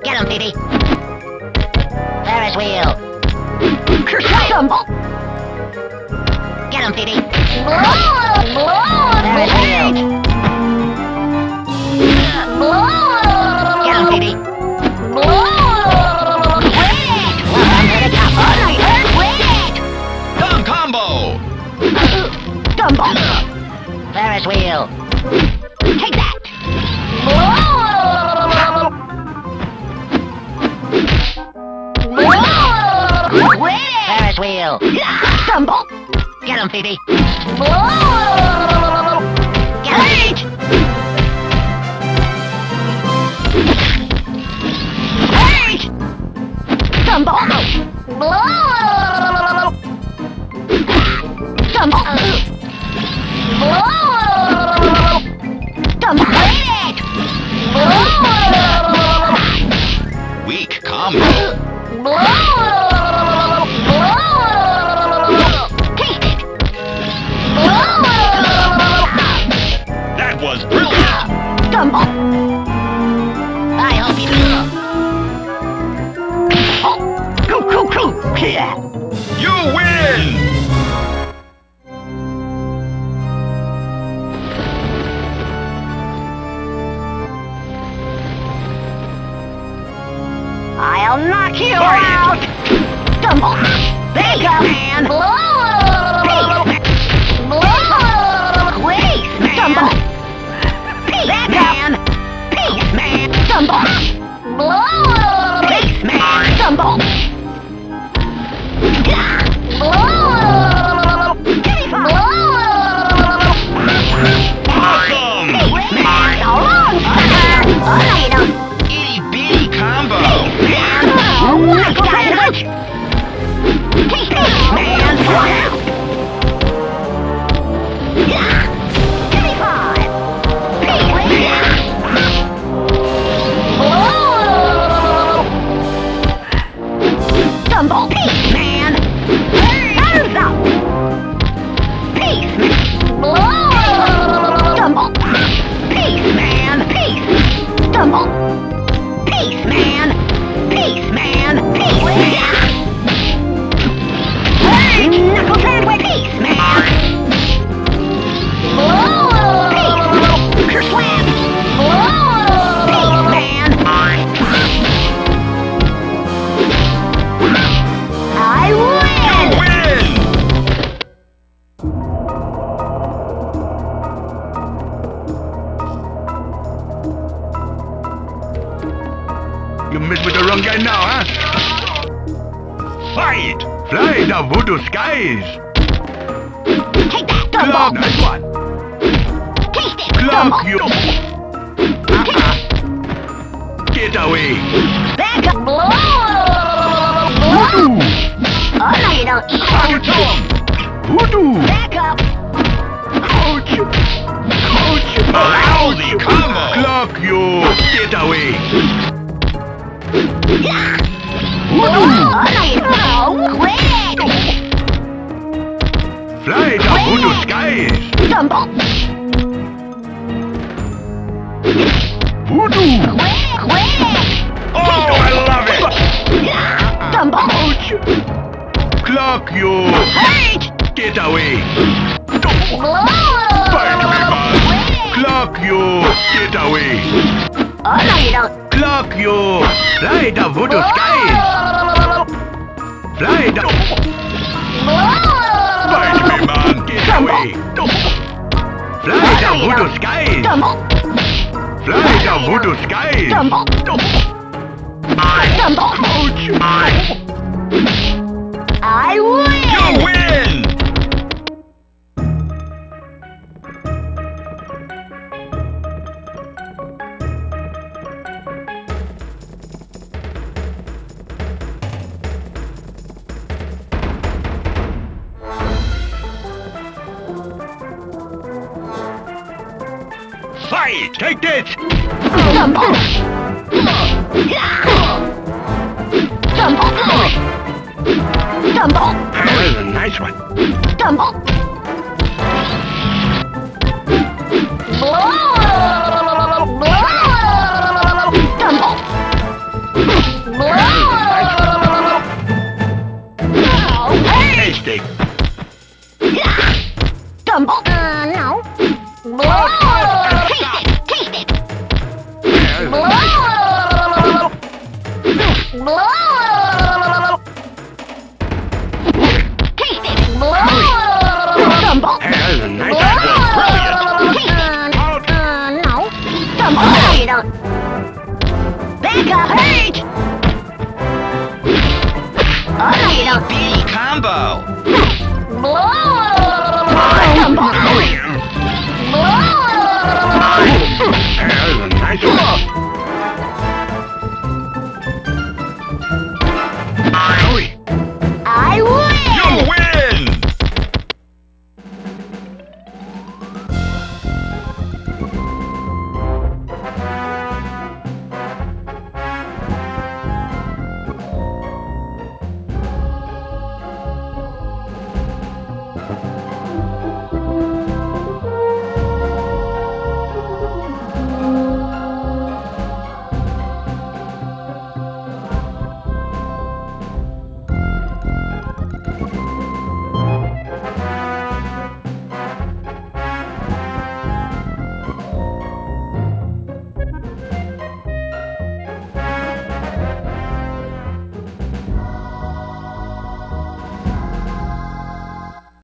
Get him, Phoebe. Ferris wheel. Tumble. Get him, Phoebe. Ferris wheel. Get him, Phoebe. Welcome to the top. Dumb combo! Dumbo. Ferris wheel. Take that. Ferris wheel. Dumbo. Get him, Phoebe. Get him. Dumbo. Dumbo. Dumbo. Weak combo. Taste it. That was brilliant! Dumbo. I hope you do. Yeah. You win! I'll knock you out! Dumbo! There you go, man! Peace! Dumbo! Peace, man! Peace, man! Dumbo! Peace, man! Dumbo! Awesome! Peace, man! So long! Later! Itty bitty combo! Oh, my God! Peace, man! Give me 5! Peace, man! Dumbo! Peace, man! Hands up! Peace, man! Dumbo! Peace, man! Peace! Dumbo! Peace, man! Peace, man! Peace, man! Hey! Knuckle sandwich! Peace, man! Peace! Kerslap! Peace, man! I win! Win! You messed with the wrong guy now, huh? Fight! Fly the voodoo skies! Take that, Clock, Dumbo! nice one! Taste it, Clock Dumbo! you! Get away! Back up! Voodoo! Oh, no, you don't. Ouch! Voodoo! Back up! Ouch! Ouch! Lousy combo! Clock you! Get away! Oh, no, you don't. Quit! Fly the voodoo skies! Dumbo! Voodoo! Quit! Oh, I love it! Dumbo! Ouch! Clock you! Hurt! Get away! Fight me, man! Clock you! Get away! Oh, no, you don't. Clock you! Fly the voodoo skies! Fly the... Fight me, man! Get away! Fly the voodoo skies! Dumbo! Fly the voodoo skies! Dumbo! Dumbo! Ouch! I win! You win! Fight! Take this! Dumbo! Dumbo! Dumbo! That's a nice one. Dumbo! Dumbo! Stumble. No. Taste it. Taste it. Taste it. Stumble. Nice. Taste it. No. Stumble. No, you don't. Back up. Hurt. Oh, no, you don't. Combo.